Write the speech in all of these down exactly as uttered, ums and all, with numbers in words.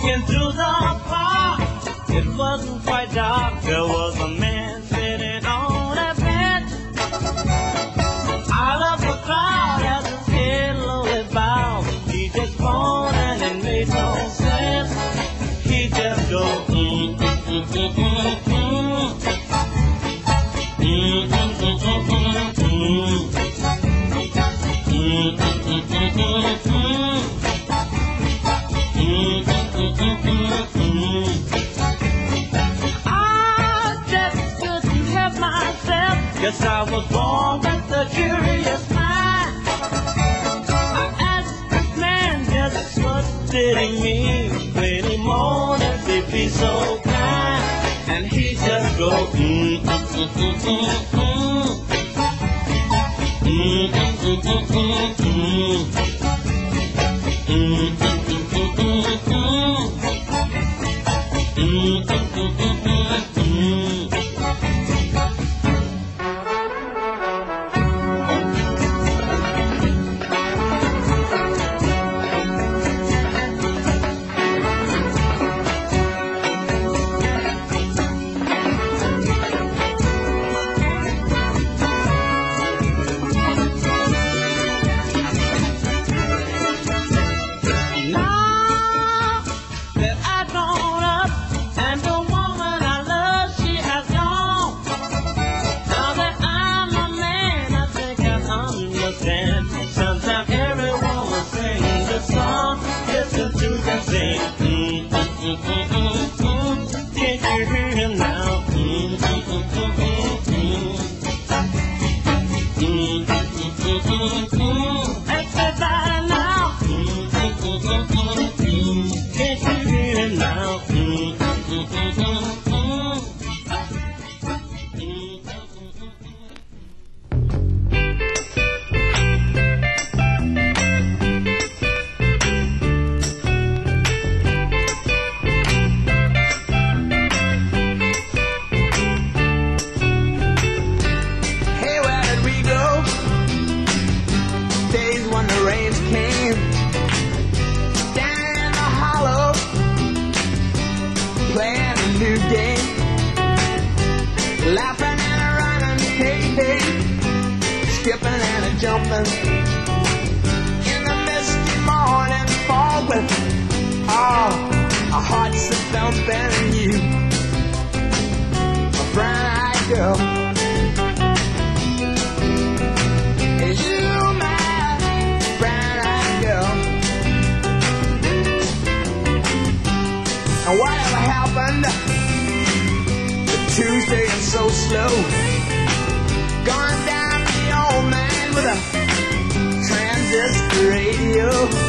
Walking through the park, it wasn't quite dark. There was a man sitting on a bench. Out of the crowd as his head slowly bowed. He just moaned and it made no sense. He just go mm, mm, mm, mm, mm, mm. Mm, mm, mm, mm, mm, mm. Mm, mm, mm, mm, mm, mm. Mm, mm, mm, mm, mm. I just couldn't help myself. Guess I was born with a curious mind. I asked this man just what did he mean when he moaned and said be so kind. And he just go mm, mm, mm, mm, mm, mm. Mm, mm, mm, mm, mm, mm. Mm, mm, mm, mm, mm, mm. Mm, mm, mm, mm, mm, mm. Sometimes everyone will sing the song. Listen to them sing. Mm, mm, mm, mm, mm, mm. Can't you hear him now? Mm, mm, mm, mm, mm, mm. Mm, mm, mm, mm, mm. Everybody now. Mm, mm, mm, mm, mm, mm. Can't you hear him now? Mm, mm, mm, mm, mm, mm. Laughing and a running, hey, hey, skipping and a jumping in the misty morning fog with oh, our hearts are thumping. You, a brown-eyed girl, you, my brown-eyed girl. And whatever happened Tuesday is so slow. Gone down the old man with a transistor radio.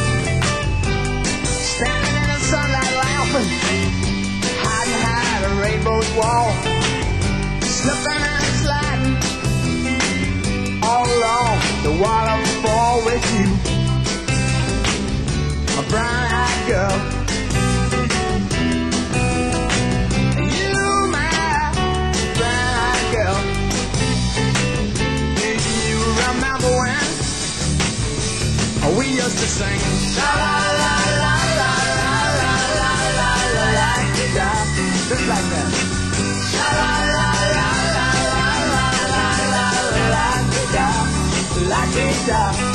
Standing in the sunlight laughing, hiding behind a rainbow's wall. Slipping and sliding all along the waterfall with you, a brown-eyed girl. We used to sing la la la la la la la la la la la la, just like that. La la la la la la la la la la la la la.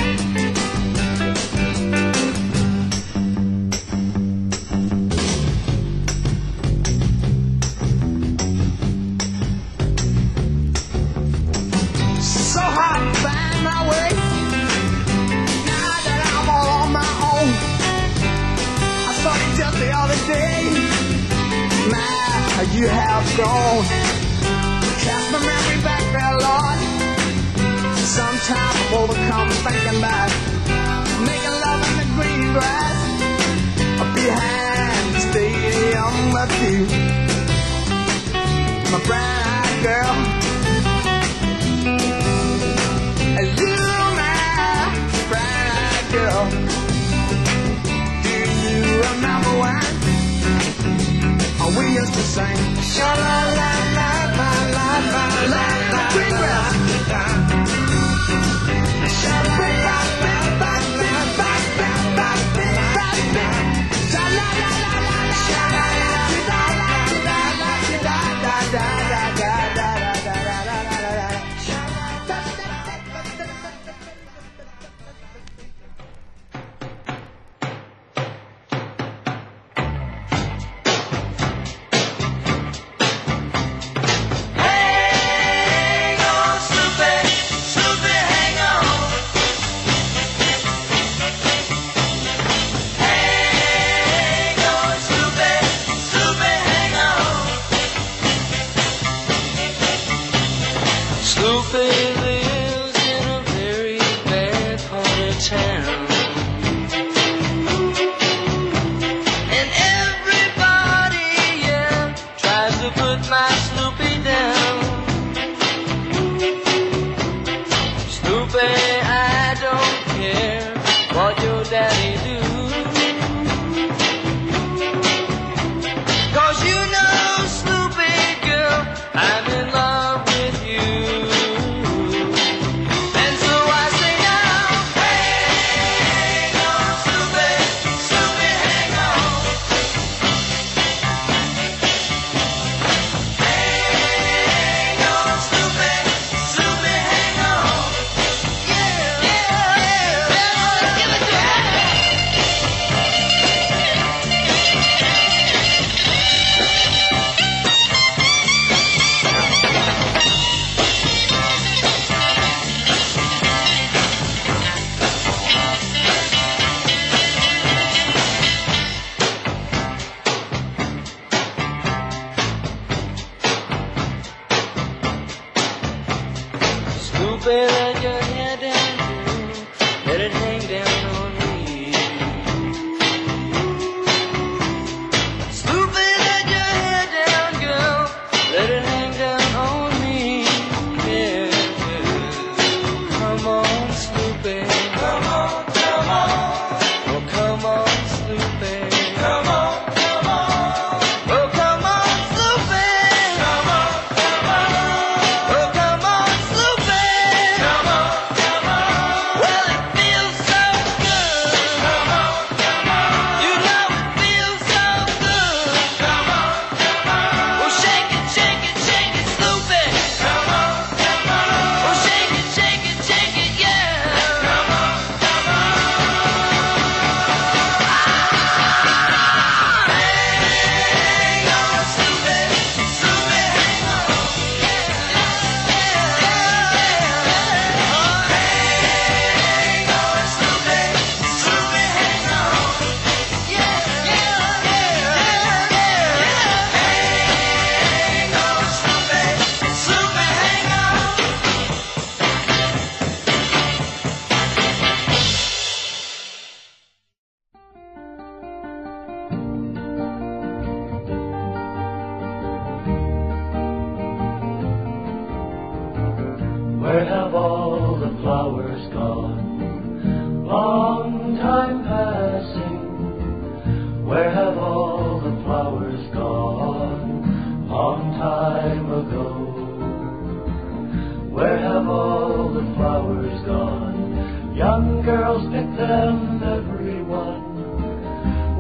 So hard to find my way. Just the other day, my, how you have grown. Cast my memory back there, Lord. Sometimes I'm overcome thinking about making love in the green grass behind the stadium with you, my brown-eyed girl. And you, my brown-eyed girl. Remember when we used to sing sha la la la la la la la la green grass. Sha la la la la la la la la la la la la la.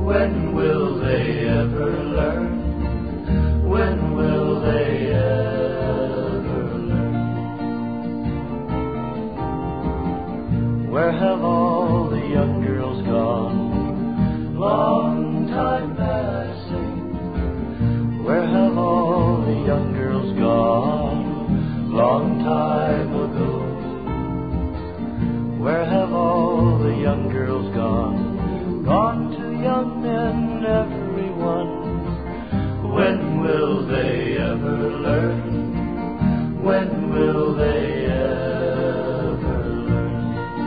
When will they ever learn? When will they ever learn? Where have all the young girls gone? Long time passing. Where have all the young girls gone? Long time ago. Where have all the young girls gone? Gone to young men, everyone. When will they ever learn? When will they ever learn?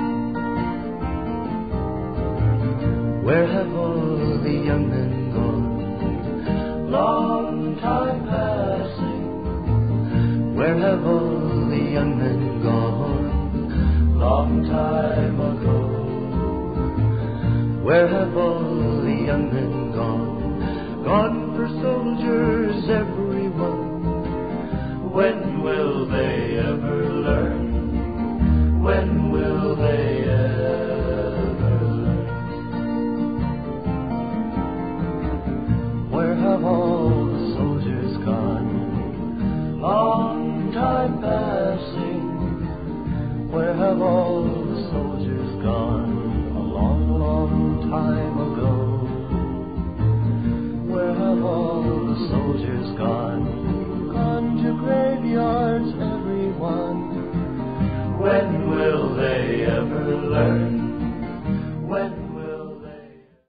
Where have all the young men gone? Long time passing. Where have all the young men gone? Long time ago. Where have all the young men gone? Gone for soldiers, everyone. When will they ever learn? When will they ever learn? Where have all the soldiers gone? Long time passing. Where have all the soldiers gone? A long, long time